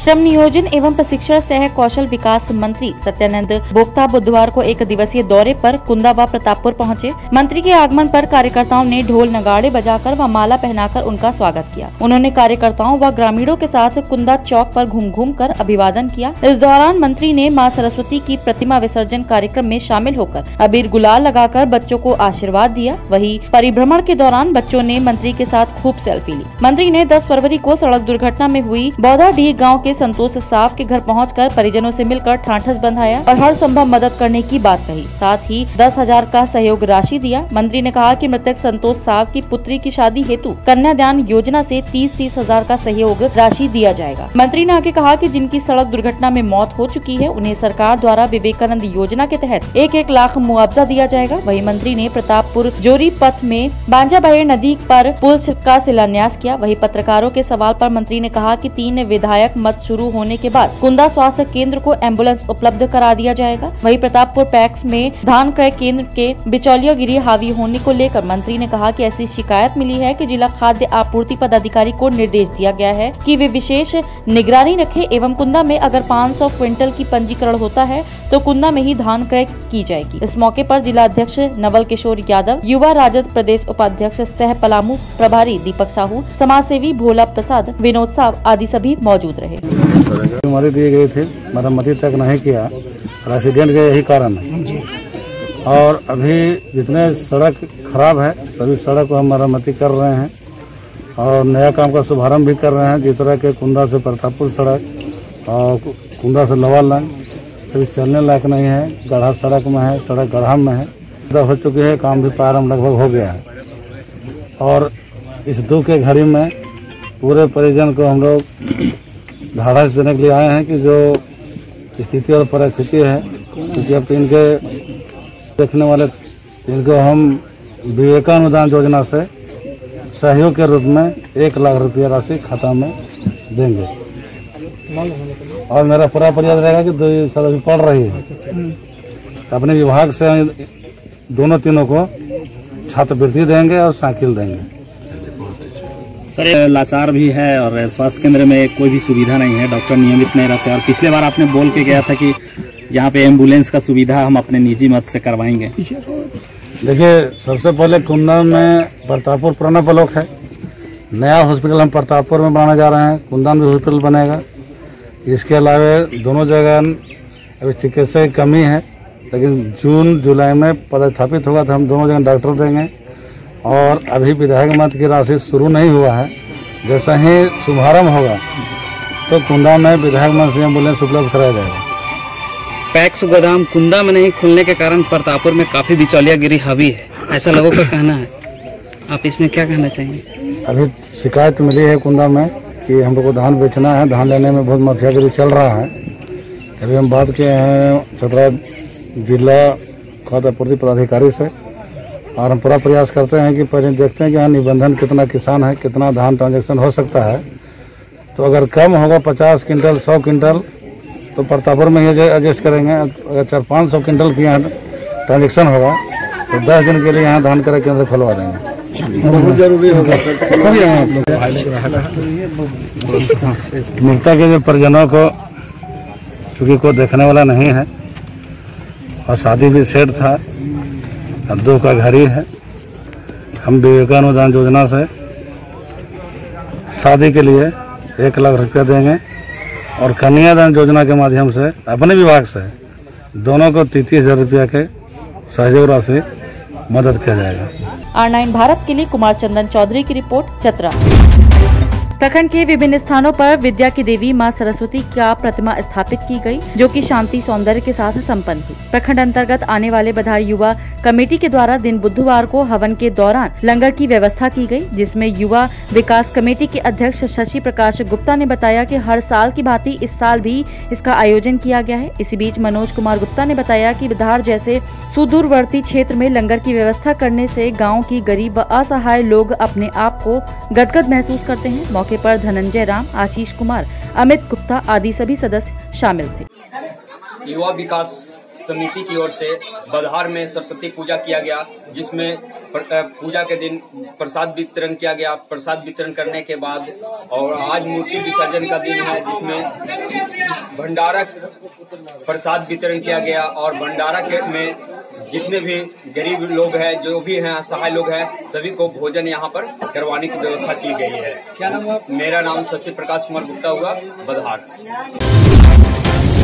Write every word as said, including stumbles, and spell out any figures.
श्रम नियोजन एवं प्रशिक्षण सह कौशल विकास मंत्री सत्यानंद भोक्ता बुधवार को एक दिवसीय दौरे पर कुंदा व प्रतापपुर पहुंचे। मंत्री के आगमन पर कार्यकर्ताओं ने ढोल नगाड़े बजाकर व माला पहनाकर उनका स्वागत किया। उन्होंने कार्यकर्ताओं व ग्रामीणों के साथ कुंदा चौक पर घूम घूम कर अभिवादन किया। इस दौरान मंत्री ने मां सरस्वती की प्रतिमा विसर्जन कार्यक्रम में शामिल होकर अबीर गुलाल लगाकर बच्चों को आशीर्वाद दिया। वहीं परिभ्रमण के दौरान बच्चों ने मंत्री के साथ खूब सेल्फी ली। मंत्री ने दस फरवरी को सड़क दुर्घटना में हुई बौदाडीह गांव के संतोष साफ के घर पहुंचकर परिजनों से मिलकर ठाठस बंधाया और हर संभव मदद करने की बात कही। साथ ही दस हजार का सहयोग राशि दिया। मंत्री ने कहा कि मृतक संतोष साफ की पुत्री की शादी हेतु कन्यादान योजना से तीस तीस हजार का सहयोग राशि दिया जाएगा। मंत्री ने आगे कहा कि जिनकी सड़क दुर्घटना में मौत हो चुकी है उन्हें सरकार द्वारा विवेकानंद योजना के तहत एक एक लाख मुआवजा दिया जाएगा। वहीं मंत्री ने प्रतापपुर जोरी पथ में बांजाबहेड़ नदी पर पुल का शिलान्यास किया। वहीं पत्रकारों के सवाल पर मंत्री ने कहा कि तीन विधायक मत शुरू होने के बाद कुंदा स्वास्थ्य केंद्र को एम्बुलेंस उपलब्ध करा दिया जाएगा। वहीं प्रतापपुर पैक्स में धान क्रय केंद्र के बिचौलियागिरी हावी होने को लेकर मंत्री ने कहा कि ऐसी शिकायत मिली है कि जिला खाद्य आपूर्ति पदाधिकारी को निर्देश दिया गया है कि वे विशेष निगरानी रखे एवं कुंदा में अगर पाँच सौ क्विंटल की पंजीकरण होता है तो कुंदा में ही धान क्रय की जाएगी। इस मौके पर जिला अध्यक्ष नवल किशोर यादव, युवा राजद प्रदेश उपाध्यक्ष सह पलामू प्रभारी दीपक साहू, समाज सेवी भोला प्रसाद, विनोद साव आदि सभी मौजूद रहे। मरम्मती दिए गए थे, मरम्मती तक नहीं किया, एक्सीडेंट के यही कारण है। और अभी जितने सड़क खराब है सभी सड़क को हम मरम्मती कर रहे हैं और नया काम का शुभारंभ भी कर रहे हैं। जिस तरह के कुंदा से प्रतापपुर सड़क और कुंदा से लवाल लाइन सभी चलने लायक नहीं है, गढ़ा सड़क में है, सड़क गढ़ा में है, हो चुकी है, काम भी प्रारंभ लगभग हो गया है। और इस दुख के घड़ी में पूरे परिजन को हम लोग ढाढ़स देने के लिए आए हैं कि जो स्थिति और परिस्थिति है, क्योंकि अब तो इनके देखने वाले इनको हम विवेकानुदान योजना से सहयोग के रूप में एक लाख रुपया राशि खाता में देंगे। और मेरा पूरा प्रयास रहेगा कि दो साल अभी पढ़ रही है, अपने विभाग से दोनों तीनों को छात्रवृत्ति देंगे और साइकिल देंगे। सर लाचार भी है और स्वास्थ्य केंद्र में कोई भी सुविधा नहीं है, डॉक्टर नियमित नहीं रहते। और पिछले बार आपने बोल के गया था कि यहाँ पे एम्बुलेंस का सुविधा हम अपने निजी मत से करवाएंगे। देखिए, सबसे पहले कुंदा में प्रतापपुर पुराना ब्लॉक है, नया हॉस्पिटल हम प्रतापपुर में बनाने जा रहे हैं, कुंदा में हॉस्पिटल बनेगा। इसके अलावा दोनों जगह अभी चिकित्सा की कमी है, लेकिन जून जुलाई में पदस्थापित होगा तो हम दोनों जगह डॉक्टर देंगे। और अभी विधायक मत की राशि शुरू नहीं हुआ है, जैसा ही शुभारंभ होगा तो कुंदा में विधायक मत से एम्बुलेंस उपलब्ध कराया जाएगा। पैक्स गोदाम कुंदा में नहीं खुलने के कारण प्रतापपुर में काफी बिचौलियागिरी हावी है, ऐसा लोगों का कहना है। आप इसमें क्या कहना चाहेंगे? अभी शिकायत मिली है कुंदा में कि हम लोग को धान बेचना है, धान लेने में बहुत माफियागिरी चल रहा है। अभी हम बात किए हैं छतरा जिला खाद्य आपूर्ति पदाधिकारी से और हम पूरा प्रयास करते हैं कि पहले देखते हैं कि यहाँ निबंधन कितना किसान है, कितना धान ट्रांजैक्शन हो सकता है। तो अगर कम होगा पचास क्विंटल सौ क्विंटल तो प्रतापपुर में ही एडजस्ट करेंगे। अगर चार पाँच सौ क्विंटल की यहाँ ट्रांजेक्शन होगा तो दस दिन के लिए यहाँ धान क्रय केंद्र खुलवा देंगे। बहुत जरूरी होगा सर। मृतक के जो परिजनों को क्योंकि कोई देखने वाला नहीं है और शादी भी सेट था, अब दो का घड़ी है, हम विवेकानुदान योजना से शादी के लिए एक लाख रुपया देंगे और कन्यादान योजना के माध्यम से अपने विभाग से दोनों को तीस हजार रुपया के सहयोग राशि मदद किया जाएगा। आर नाइन भारत के लिए कुमार चंदन चौधरी की रिपोर्ट, चतरा। प्रखंड के विभिन्न स्थानों पर विद्या की देवी मां सरस्वती का प्रतिमा स्थापित की गई, जो कि शांति सौंदर्य के साथ संपन्न हुई। प्रखंड अंतर्गत आने वाले बधाई युवा कमेटी के द्वारा दिन बुधवार को हवन के दौरान लंगर की व्यवस्था की गई, जिसमें युवा विकास कमेटी के अध्यक्ष शशि प्रकाश गुप्ता ने बताया कि हर साल की भांति इस साल भी इसका आयोजन किया गया है। इसी बीच मनोज कुमार गुप्ता ने बताया कि बिधार जैसे सुदूरवर्ती क्षेत्र में लंगर की व्यवस्था करने से गाँव की गरीब व असहाय लोग अपने आप को गदगद महसूस करते हैं। मौके पर धनंजय राम, आशीष कुमार, अमित गुप्ता आदि सभी सदस्य शामिल थे। युवा विकास समिति की ओर से बधार में सरस्वती पूजा किया गया, जिसमें पूजा के दिन प्रसाद वितरण किया गया। प्रसाद वितरण करने के बाद और आज मूर्ति विसर्जन का दिन है, जिसमें भंडारा प्रसाद वितरण किया गया और भंडारा के में जितने भी गरीब लोग हैं, जो भी हैं, असहाय लोग हैं, सभी को भोजन यहाँ पर करवाने की व्यवस्था की गई है। क्या नाम है? मेरा नाम शशि प्रकाश कुमार गुप्ता हुआ, बधार।